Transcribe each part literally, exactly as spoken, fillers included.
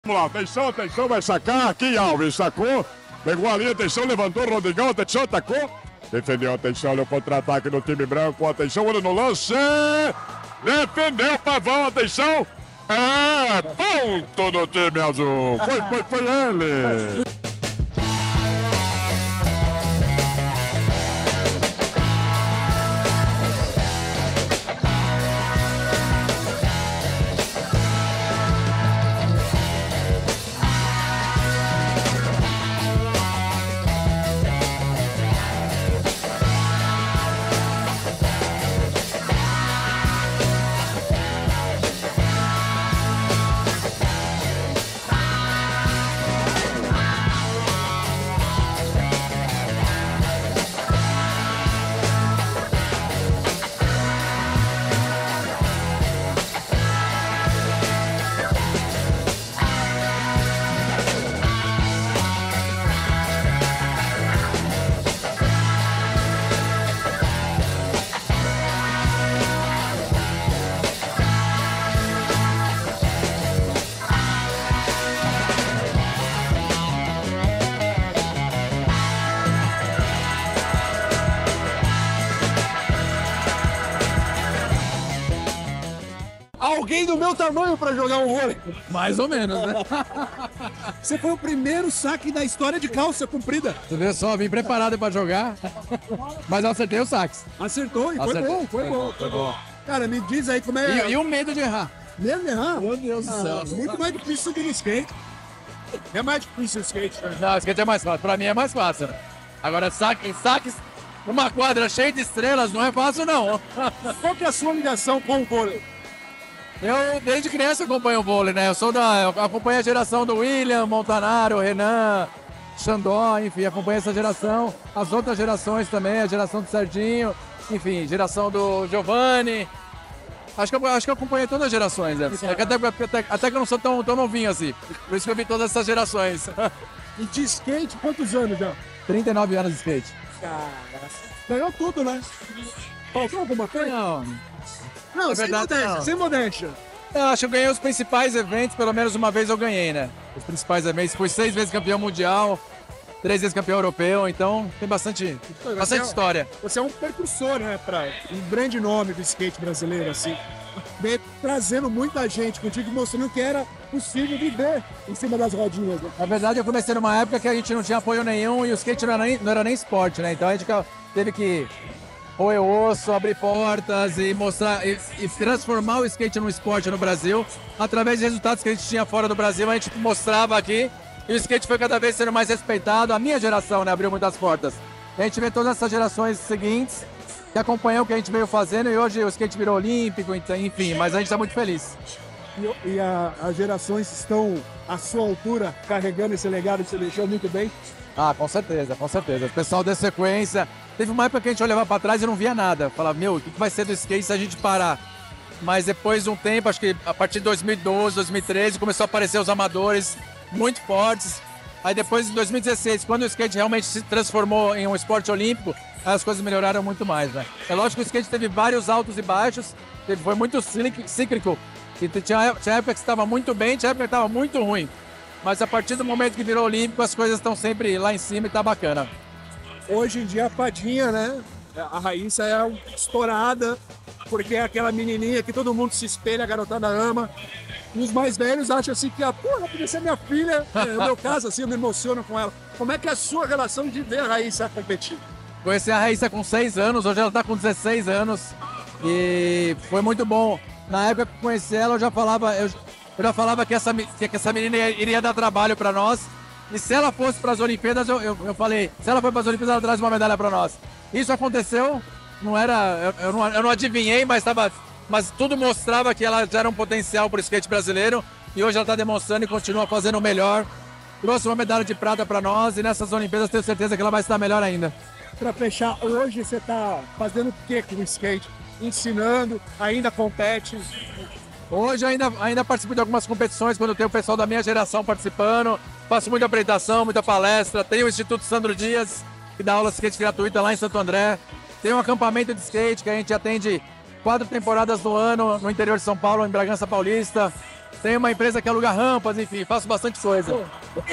Vamos lá, atenção, atenção, vai sacar aqui, Alves, sacou, pegou ali, atenção, levantou, Rodrigão, atenção, atacou, defendeu, atenção, olha o contra-ataque do time branco, atenção, olha no lance, defendeu, Pavão, atenção, é, ponto do time azul, foi, foi, foi ele. Alguém do meu tamanho para jogar um vôlei. Mais ou menos, né? Você foi o primeiro saque da história de calça comprida. Tu vê só, vim preparado para jogar, mas eu acertei os saques. Acertou e foi Acertou. bom, foi, Foi bom. bom, foi bom. Cara, me diz aí como é... E, e o medo de errar. Mesmo errar? Meu Deus do céu. Ah, muito mais difícil do que no skate. É mais difícil o skate, né? Não, o skate é mais fácil. Pra mim é mais fácil, né? Agora, saque, saques, uma quadra cheia de estrelas não é fácil, não. Qual que é a sua ligação com o vôlei? Eu, desde criança, acompanho o vôlei, né? Eu sou da... Eu acompanho a geração do William, Montanaro, Renan, Xandó, enfim, acompanho essa geração. As outras gerações também, a geração do Serginho, enfim, geração do Giovanni. Acho que, eu, acho que eu acompanhei todas as gerações, né? Até, até, até que eu não sou tão, tão novinho assim. Por isso que eu vi todas essas gerações. E de skate, quantos anos já? trinta e nove anos de skate. Cara, ganhou tudo, né? Faltou alguma coisa? Não, Não, É sem verdade, modéstia, não. sem modéstia. eu acho que eu ganhei os principais eventos, pelo menos uma vez eu ganhei, né? Os principais eventos. Fui seis vezes campeão mundial, três vezes campeão europeu, então tem bastante, bastante é- história. Você é um precursor, né, para um grande nome do skate brasileiro, assim. Vem trazendo muita gente contigo, mostrando que era possível viver em cima das rodinhas. Né? Na verdade, eu comecei numa época que a gente não tinha apoio nenhum e o skate não era nem, não era nem esporte, né? Então a gente teve que roer osso, abrir portas e mostrar e, e transformar o skate num esporte no Brasil. Através de resultados que a gente tinha fora do Brasil, a gente mostrava aqui e o skate foi cada vez sendo mais respeitado. A minha geração, né, abriu muitas portas. E a gente vê todas essas gerações seguintes que acompanham o que a gente veio fazendo e hoje o skate virou olímpico, então, enfim, mas a gente está muito feliz. E, e a- as gerações estão à sua altura, carregando esse legado que você deixou muito bem. Ah, com certeza, com certeza. O pessoal deu sequência. Teve uma época que a gente olhava para trás e não via nada. Falava, meu, o que que vai ser do skate se a gente parar? Mas depois de um tempo, acho que a partir de dois mil e doze, dois mil e treze, começou a aparecer os amadores muito fortes. Aí depois, em dois mil e dezesseis, quando o skate realmente se transformou em um esporte olímpico, aí as coisas melhoraram muito mais, né? É lógico que o skate teve vários altos e baixos, teve- foi muito cíclico, cíclico. E tinha, tinha época que estava muito bem, tinha época que estava muito ruim. Mas a partir do momento que virou olímpico, as coisas estão sempre lá em cima e tá bacana. Hoje em dia a Padinha, né? A Raíssa é um- estourada, porque é aquela menininha que todo mundo se espelha, a garotada ama. E os mais velhos acham assim que, ah, porra, podia ser minha filha. É, no meu caso, assim, eu me emociono com ela. Como é que é a sua relação de ver a Raíssa competir? Conheci a Raíssa com seis anos, hoje ela está com dezesseis anos e foi muito bom. Na época que eu conheci ela, eu já falava, eu, eu já falava que, essa, me- que essa menina ia- iria dar trabalho para nós. E se ela fosse para as Olimpíadas, eu, eu, eu falei, se ela for para as Olimpíadas, ela traz uma medalha para nós. Isso aconteceu, não era, eu, eu, não, eu não adivinhei, mas, tava, mas tudo mostrava que ela já era um potencial para o skate brasileiro. E hoje ela está demonstrando e continua fazendo o melhor. Trouxe uma medalha de prata para nós e nessas Olimpíadas tenho certeza que ela vai estar melhor ainda. Pra fechar, hoje você tá fazendo o que com o skate? Ensinando, ainda compete? Hoje ainda, ainda participo de algumas competições, quando tem o pessoal da minha geração participando. Faço muita apresentação, muita palestra. Tem o Instituto Sandro Dias, que dá aula de skate gratuita lá em Santo André. Tem um acampamento de skate que a gente atende quatro temporadas no ano no interior de São Paulo, em Bragança Paulista. Tenho uma empresa que aluga rampas, enfim, faço bastante coisa.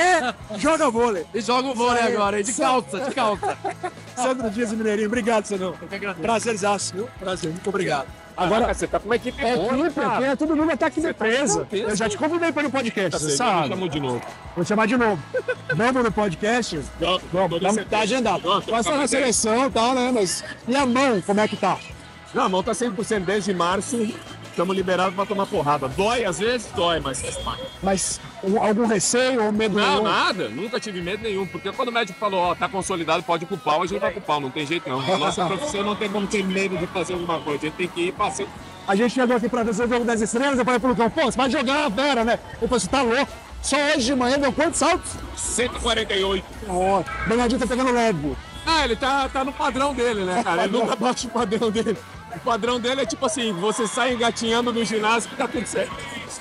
E joga vôlei. E jogo vôlei agora, de calça, de calça. Sandro Dias e Mineirinho, obrigado, Sandro. Prazerzaço, viu? Prazer, muito obrigado. Agora, você tá com uma equipe é boa, equipe, cara. aqui é todo mundo tá aqui da empresa. Eu já te convidei para o podcast, você sabe. Chamou de novo. Vou chamar de novo. Vamos no podcast? Vamos, tá agendado. Passou na seleção e tal, né? Mas e a mão, como é que tá? Não, a mão tá cem por cento desde março. Estamos liberados para tomar porrada. Dói às vezes? Dói, mas faz parte. Mas um- algum receio ou medo? Não, nenhum? nada. Nunca tive medo nenhum. Porque quando o médico falou, ó, tá consolidado, pode ir pro pau, a gente vai pro pau. Não tem jeito não. A nossa profissão não tem como ter medo de fazer alguma coisa. A gente tem que ir pra ser... A gente chegou aqui pra ver o jogo das estrelas, eu falei pro Lucão, pô, você vai jogar a Vera, né? Ele falou, você tá louco. Só hoje de manhã deu quantos saltos? cento e quarenta e oito. Ó, Bernardinho tá pegando leve. Ah, ele tá, tá no padrão dele, né, cara? Ele nunca bate o padrão dele. O padrão dele é tipo assim, você sai engatinhando no ginásio que tá tudo certo.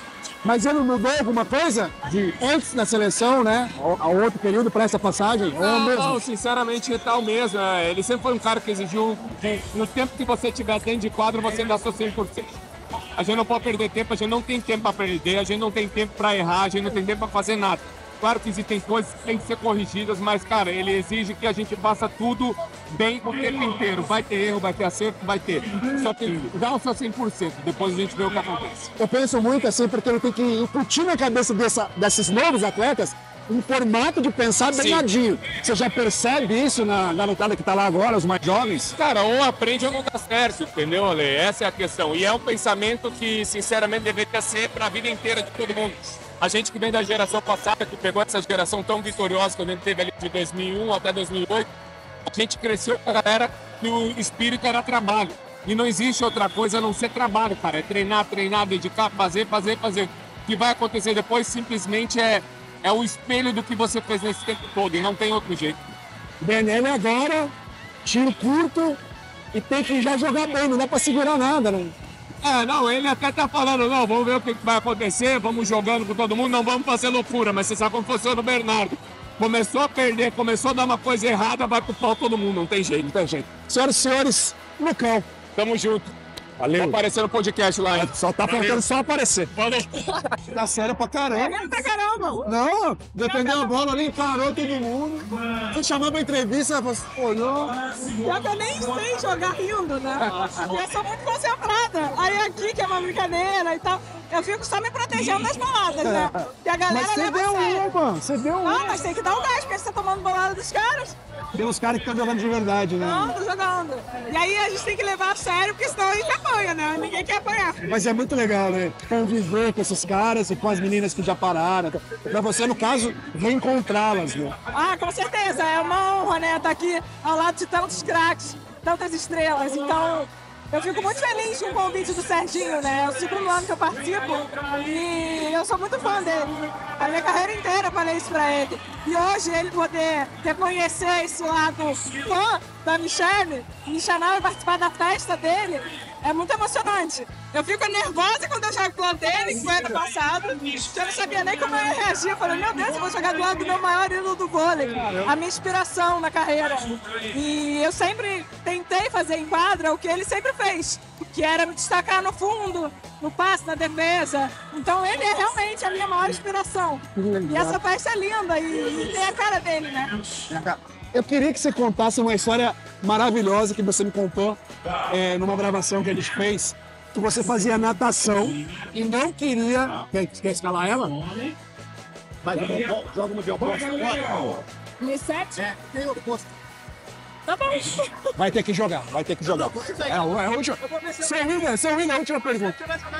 Mas ele mudou alguma coisa? De antes da seleção, né? A outro período para essa passagem? Ou Não, mesmo? não, sinceramente é tal mesmo. É, ele sempre foi um cara que exigiu, que no tempo que você tiver dentro de quadro, você dá seu cem por cento. A gente não pode perder tempo, a gente não tem tempo para perder, a gente não tem tempo para errar, a gente não tem tempo para fazer nada. Claro que existem coisas que têm que ser corrigidas, mas, cara, ele exige que a gente faça tudo bem o tempo inteiro. Vai ter erro, vai ter acerto, vai ter. Só que dá o seu cem por cento, depois a gente vê o que acontece. Eu penso muito assim, porque ele tem que incutir na cabeça dessa, desses novos atletas um formato de pensar bem. Você já percebe isso na garotada que tá lá agora, os mais jovens? Cara, ou aprende ou não dá certo, entendeu, Ale? Essa é a questão. E é um pensamento que, sinceramente, deveria ser para a vida inteira de todo mundo. A gente que vem da geração passada, que pegou essa geração tão vitoriosa que a gente teve ali de dois mil e um até dois mil e oito, a gente cresceu com a galera que o espírito era trabalho. E não existe outra coisa a não ser trabalho, cara. É treinar, treinar, dedicar, fazer, fazer, fazer. O que vai acontecer depois simplesmente é, é o espelho do que você fez nesse tempo todo e não tem outro jeito. Benelli agora, tiro curto e tem que já jogar bem, não dá pra segurar nada, né? É, não, ele até tá falando, não, vamos ver o que vai acontecer, vamos jogando com todo mundo, não vamos fazer loucura, mas você sabe como funciona o Bernardo. Começou a perder, começou a dar uma coisa errada, vai pro pau todo mundo, não tem jeito. Não tem jeito. Senhoras e senhores, Lucão. Tamo junto. Valeu. Vai aparecer no podcast lá, hein? Só tá faltando só aparecer. Valeu. Tá sério pra caramba. É pra caramba. Não, defendeu a bola ali, parou todo mundo. Você chamou pra entrevista, você olhou. Pior que eu nem sei jogar rindo, né? Eu sou muito concentrada. Aí aqui, que é uma brincadeira e tal, eu fico só me protegendo das boladas, né? E a galera Mas você leva a deu sério. uma, você deu Não, uma. mas tem que dar o gás, porque você tá tomando bolada dos caras. Tem uns caras que estão jogando de verdade, né? Não, tô jogando. E aí a gente tem que levar a sério, porque senão a gente apanha, né? Ninguém quer apanhar. Mas é muito legal, né? Conviver com esses caras e com as meninas que já pararam. Pra você, no caso, reencontrá-las, né? Ah, com certeza. É uma honra, né? Estar aqui ao lado de tantos craques, tantas estrelas. Então, eu fico muito feliz com o convite do Serginho, né? É o segundo ano que eu participo e eu sou muito fã dele. A minha carreira inteira eu falei isso pra ele. E hoje ele poder reconhecer esse lado fã da Michelle, me chamar e participar da festa dele, é muito emocionante. Eu fico nervosa quando eu jogo do lado dele, que foi ano passado. Eu não sabia nem como eu ia reagir. Eu falei, meu Deus, eu vou jogar do lado do meu maior ídolo do vôlei. A minha inspiração na carreira. E eu sempre tentei fazer em quadra o que ele sempre fez, que era me destacar no fundo, no passe, na defesa. Então ele é realmente a minha maior inspiração. E essa festa é linda e, e tem a cara dele, né? Eu queria que você contasse uma história maravilhosa que você me contou é, numa gravação que a gente fez, que você fazia natação e não queria... Quer, quer escalar ela? Vai, joga no Belposto. Lissete? É, tem o posto. Tá bom. Vai ter que jogar, vai ter que jogar. É, a é a última. Seu William, seu William, a última pergunta.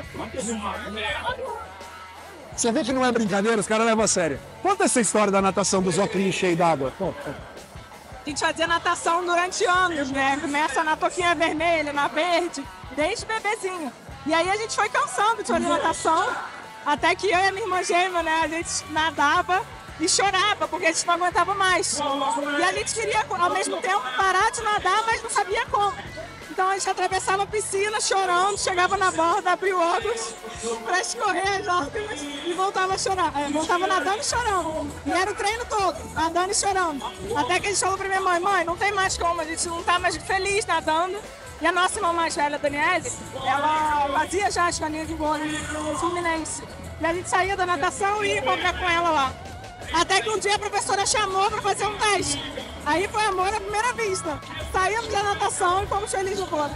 Você vê que não é brincadeira, os caras levam a sério. Conta essa história da natação dos óculos cheios d'água. A gente fazia natação durante anos, né? Começa na toquinha vermelha, na verde, desde bebezinho. E aí a gente foi cansando de fazer natação, até que eu e a minha irmã gêmea, né? A gente nadava e chorava, porque a gente não aguentava mais. E a gente queria, ao mesmo tempo, parar de nadar, mas não sabia como. Então a gente atravessava a piscina chorando, chegava na borda, abria o óculos para escorrer as lágrimas e voltava a chorar. É, voltava nadando e chorando. E era o treino todo, nadando e chorando. Até que a gente falou pra minha mãe, mãe, não tem mais como, a gente não tá mais feliz nadando. E a nossa irmã mais velha, Daniele, ela fazia já as caninhas de vôlei no Fluminense. E a gente saía da natação e ia encontrar com ela lá. Até que um dia a professora chamou para fazer um teste. Aí foi amor à primeira vista. Saímos da natação e fomos felizes no vôlei.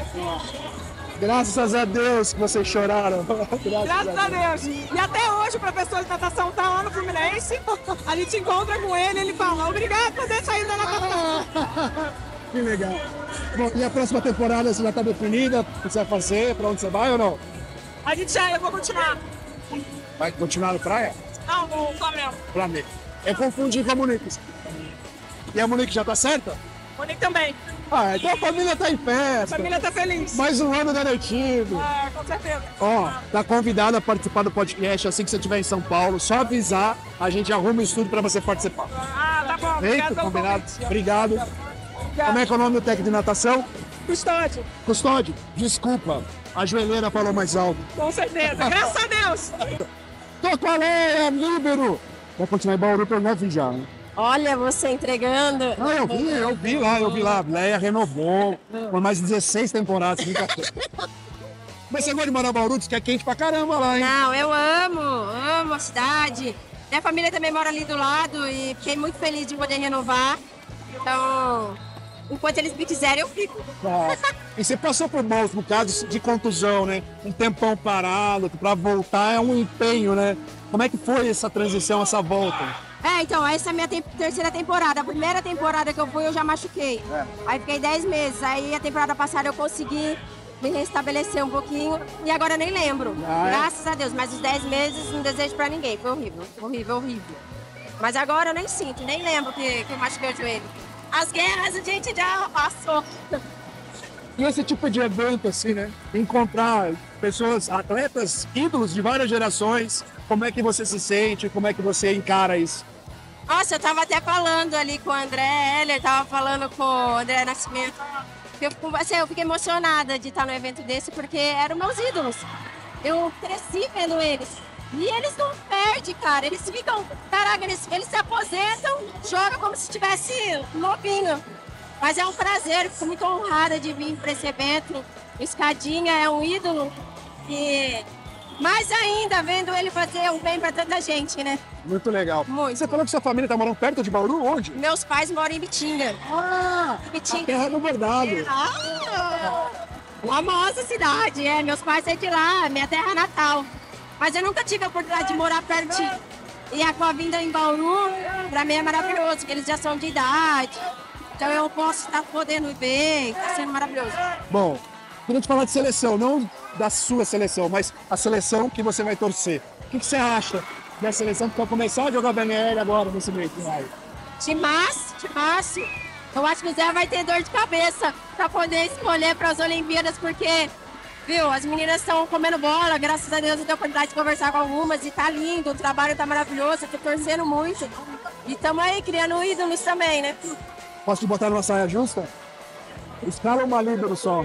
Graças a Deus que vocês choraram. Graças, Graças a Deus. E até hoje o professor de natação está lá no Fluminense. A gente encontra com ele e ele fala, obrigado por ter saído da natação. Que legal. Bom, e a próxima temporada você já está definida? O que você vai fazer? Para onde você vai ou não? A gente já, eu vou continuar. Vai continuar no praia? Não, no Flamengo. Flamengo. Eu confundi com a Monique. E a Monique já tá certa? Monique também. Ah, então a família tá em A festa. família tá feliz. Mais um ano garantido. Ah, com certeza. Ó, tá convidado a participar do podcast assim que você estiver em São Paulo. Só avisar, a gente arruma um estúdio pra você participar. Ah, tá bom. Feito? Obrigado pelo Combinado? convite. Obrigado. Como é que é o nome do técnico de natação? Custódio. Custódio, desculpa. A joelheira falou mais alto. Com certeza. Graças a Deus. Tô com a Leia, líbero. Vou continuar em Bauru pra eu não já. Né? Olha, você entregando. Ah, eu vi, eu vi lá, eu vi lá. A Leia renovou por mais dezesseis temporadas. Mas você gosta de morar em Bauru? Diz que é quente pra caramba lá, hein? Não, eu amo, amo a cidade. Minha família também mora ali do lado e fiquei muito feliz de poder renovar. Então, enquanto eles me quiserem, eu fico. Ah, e você passou por maus bocados de contusão, né? Um tempão parado, pra voltar é um empenho, né? Como é que foi essa transição, essa volta? É, então, essa é a minha te- terceira temporada. A primeira temporada que eu fui, eu já machuquei. É. Aí fiquei dez meses. Aí a temporada passada eu consegui me restabelecer um pouquinho e agora eu nem lembro. Ah, é? Graças a Deus, mas os dez meses não desejo pra ninguém. Foi horrível, horrível, horrível. Mas agora eu nem sinto, nem lembro que, que eu machuquei o joelho. As guerras a gente já passou. E esse tipo de evento, assim, né? Encontrar pessoas, atletas, ídolos de várias gerações, como é que você se sente, como é que você encara isso? Nossa, eu tava até falando ali com o André Heller, tava falando com o André Nascimento. Eu, fico- assim, eu fiquei emocionada de estar no evento desse, porque eram meus ídolos. Eu cresci vendo eles. E eles não perdem, cara. Eles ficam. Caraca, eles, eles se aposentam, jogam como se estivesse novinho. Mas é um prazer, fico muito honrada de vir para esse evento. O Escadinha é um ídolo. E mais ainda, vendo ele fazer um bem para tanta gente, né? Muito legal. Muito. Você falou que sua família tá morando perto de Bauru? Onde? Meus pais moram em Bitinga. Ah, a Bitinga. terra do verdade. Ah, famosa cidade, é. Meus pais são de lá, minha terra natal. Mas eu nunca tive a oportunidade de morar pertinho. E a com a vinda em Bauru, pra mim é maravilhoso, porque eles já são de idade. Então eu posso estar podendo ver, tá sendo maravilhoso. Bom, queria te falar de seleção, não da sua seleção, mas a seleção que você vai torcer. O que, que você acha da seleção que vai começar a jogar B N L agora nesse mês? Timaço, timaço. Eu acho que o Zé vai ter dor de cabeça pra poder escolher para as Olimpíadas, porque, viu, as meninas estão comendo bola, graças a Deus eu tenho a oportunidade de conversar com algumas e tá lindo, o trabalho tá maravilhoso, eu tô torcendo muito. E estamos aí criando ídolos também, né? Posso te botar numa saia justa? Escala uma líbero só.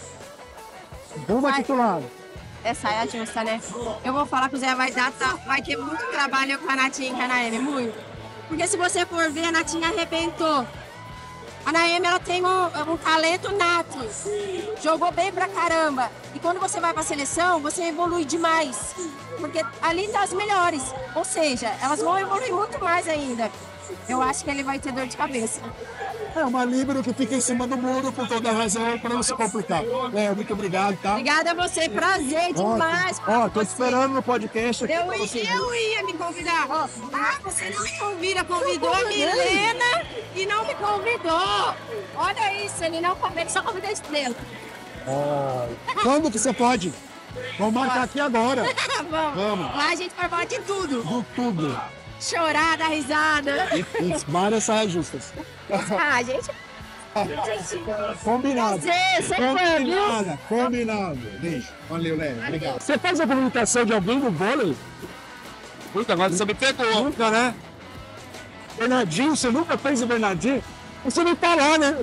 Uma Vai. titular. É saia justa, né? Eu vou falar que o Zé vai dar, tá- vai ter muito trabalho com a Natinha e com a Naemi, muito. Porque se você for ver, a Natinha arrebentou. A Naemi, ela tem um, um talento nato. Jogou bem pra caramba. E quando você vai pra seleção, você evolui demais. Porque ali tá as melhores. Ou seja, elas vão evoluir muito mais ainda. Eu acho que ele vai ter dor de cabeça. É uma líbero que fica em cima do muro com toda a razão para não se complicar. É, muito obrigado, tá? Obrigada a você, prazer demais. Ó, ó, tô esperando no podcast aqui. Eu, pra você ia- eu ia me convidar. Ah, você não me convida, convidou a Milena e não me convidou. Olha isso, ele não convidou, ele só convidou a Estrela. Quando que você pode? Vamos marcar aqui agora. Vamos. Vamos. Lá a gente vai falar de tudo. Do tudo. Chorar, dar risada. E várias saias justas. Ah, gente. gente Combinado. prazer, sempre foi, viu? Combinado, combinado. Deixa. Valeu, Léo. Obrigado. Você faz a comunicação de alguém no vôlei? Puta, agora você me pegou. Nunca, né? Bernardinho, você nunca fez o Bernardinho? Você não tá lá, né?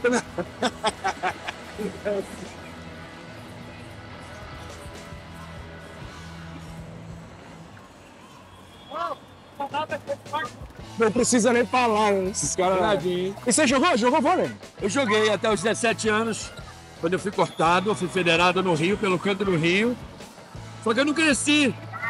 Não precisa nem falar, né? Esses caras. E você jogou? Jogou vôlei? Eu joguei até os dezessete anos, quando eu fui cortado, eu fui federado no Rio, pelo canto do Rio. Só que eu não cresci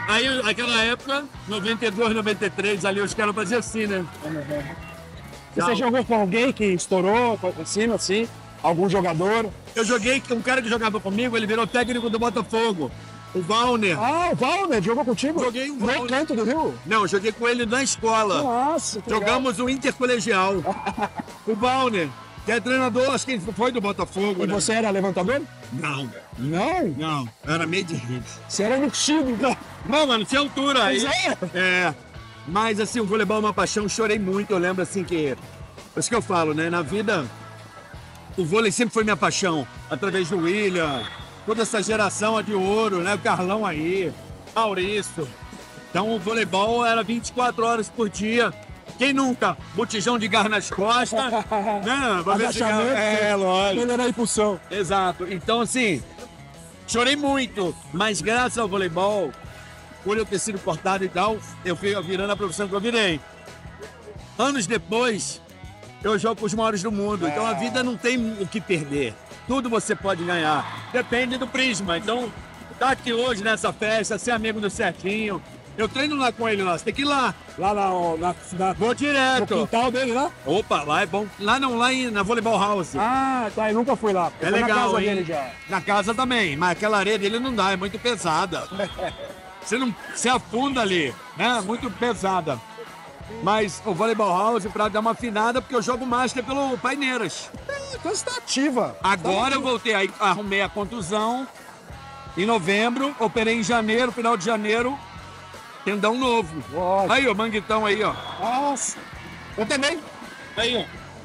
Aí, naquela época, noventa e dois, noventa e três, ali os caras faziam assim, né? Você jogou com alguém que estourou por cima, assim? Algum jogador? Eu joguei com um cara que jogava comigo, ele virou técnico do Botafogo. O Valner. Ah, o Valner jogou contigo? Joguei um No Valner. Canto do Rio? Não, eu joguei com ele na escola. Nossa, que Jogamos o intercolegial. O Valner, que é treinador, acho que ele foi do Botafogo, E né? você era levantador? Não, Não? não. Era meio de rede. Você era metido, então. Não, mano, sem altura. Aí, Pois é. é. Mas, assim, o voleibol é uma paixão. Chorei muito. Eu lembro, assim, que... É isso que eu falo, né? Na vida, o vôlei sempre foi minha paixão. Através do William, toda essa geração de ouro, né? O Carlão aí, Maurício. Então, o voleibol era vinte e quatro horas por dia. Quem nunca? Botijão de gás nas costas, né? Pra ver se- Agachamento, É, lógico. Ele era a impulsão. Exato. Então, assim, chorei muito, mas graças ao voleibol, por eu ter sido cortado e tal, eu fui virando a profissão que eu virei. Anos depois, eu jogo com os maiores do mundo. Então, a vida não tem o que perder. Tudo você pode ganhar. Depende do prisma. Então, tá aqui hoje nessa festa, ser amigo do Serginho. Eu treino lá com ele lá, você tem que ir lá. Lá na, na, na, Vou no direto. quintal dele, lá? Opa, lá é bom. Lá não, lá em, na Volleyball House. Ah, tá, eu nunca fui lá. Eu É fui legal, na casa hein? dele já. Na casa também, mas aquela areia dele não dá, é muito pesada. Você não se afunda ali, né? Muito pesada. Mas o Volleyball House, pra dar uma afinada, porque eu jogo Master pelo Paineiras. Então você tá ativa. Agora eu voltei, aí arrumei a contusão em novembro, operei em janeiro, final de janeiro, tendão novo. Ótimo. Aí, ó, manguitão aí, ó. Nossa. Eu também. Aí, ó.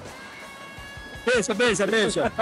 Deixa, deixa, deixa.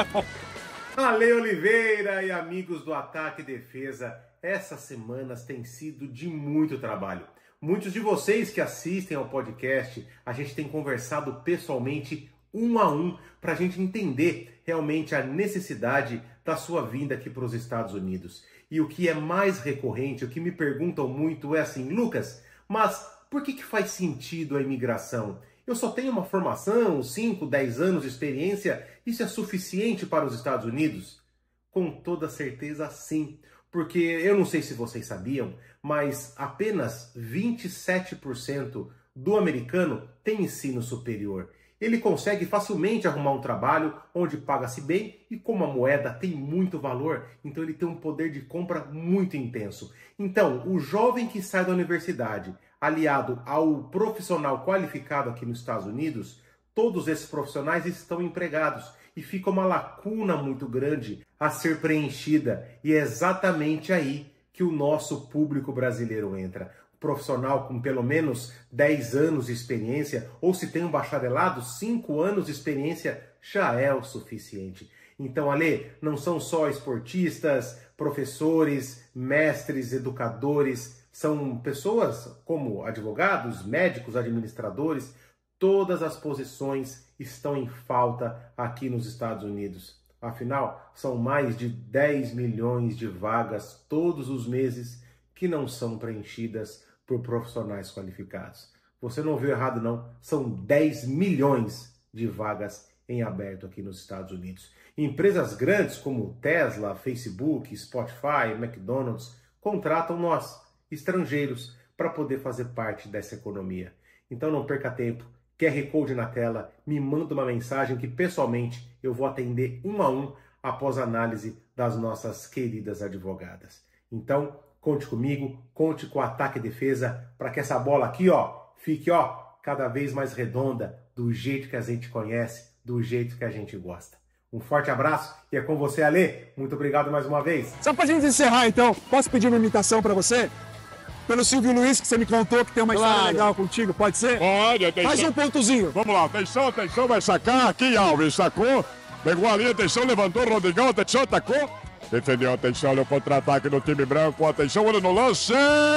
Ale Oliveira e amigos do Ataque e Defesa, essas semanas têm sido de muito trabalho. Muitos de vocês que assistem ao podcast, a gente tem conversado pessoalmente um a um para a gente entender realmente a necessidade da sua vinda aqui para os Estados Unidos. E o que é mais recorrente, o que me perguntam muito é assim, Lucas, mas por que que faz sentido a imigração? Eu só tenho uma formação, cinco, dez anos de experiência, isso é suficiente para os Estados Unidos? Com toda certeza sim, porque eu não sei se vocês sabiam, mas apenas vinte e sete por cento do americano tem ensino superior. Ele consegue facilmente arrumar um trabalho onde paga-se bem e como a moeda tem muito valor, então ele tem um poder de compra muito intenso. Então, o jovem que sai da universidade, aliado ao profissional qualificado aqui nos Estados Unidos, todos esses profissionais estão empregados e fica uma lacuna muito grande a ser preenchida. E é exatamente aí que o nosso público brasileiro entra. Profissional com pelo menos dez anos de experiência, ou se tem um bacharelado, cinco anos de experiência, já é o suficiente. Então, Ale, não são só esportistas, professores, mestres, educadores, são pessoas como advogados, médicos, administradores, todas as posições estão em falta aqui nos Estados Unidos. Afinal, são mais de dez milhões de vagas todos os meses que não são preenchidas por profissionais qualificados. Você não ouviu errado, não. São dez milhões de vagas em aberto aqui nos Estados Unidos. Empresas grandes como Tesla, Facebook, Spotify, McDonald's contratam nós, estrangeiros, para poder fazer parte dessa economia. Então não perca tempo. Q R Code na tela, me manda uma mensagem que pessoalmente eu vou atender um a um após a análise das nossas queridas advogadas. Então, conte comigo, conte com o Ataque e Defesa para que essa bola aqui, ó, fique, ó, cada vez mais redonda, do jeito que a gente conhece, do jeito que a gente gosta. Um forte abraço e é com você, Ale. Muito obrigado mais uma vez. Só pra gente encerrar, então, posso pedir uma imitação pra você? Pelo Silvio Luiz, que você me contou que tem uma Claro. história legal contigo, pode ser? Pode, atenção. Faz um pontozinho. Vamos lá, atenção, atenção, vai sacar aqui, Alves, sacou. Pegou ali, atenção, levantou, Rodrigão, atenção, tacou. Defendeu, atenção, olha o contra-ataque do time branco, atenção, olha no lance.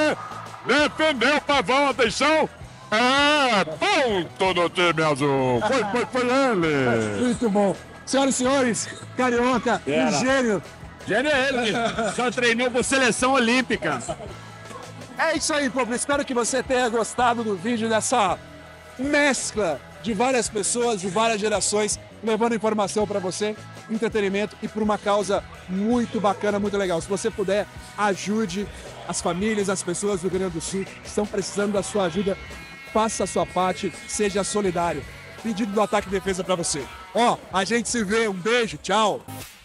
Defendeu, Pavão, atenção. É, ponto do time azul. Foi, foi, foi ele. Muito bom. Senhoras e senhores, Carioca, um gênio. Gênio é ele, que só treinou por seleção olímpica. É isso aí, povo. Espero que você tenha gostado do vídeo dessa mescla de várias pessoas, de várias gerações, levando informação para você. entretenimento e por uma causa muito bacana, muito legal. Se você puder, ajude as famílias, as pessoas do Rio Grande do Sul que estão precisando da sua ajuda. Faça a sua parte, seja solidário. Pedido do Ataque e Defesa para você. Ó, a gente se vê, um beijo, tchau!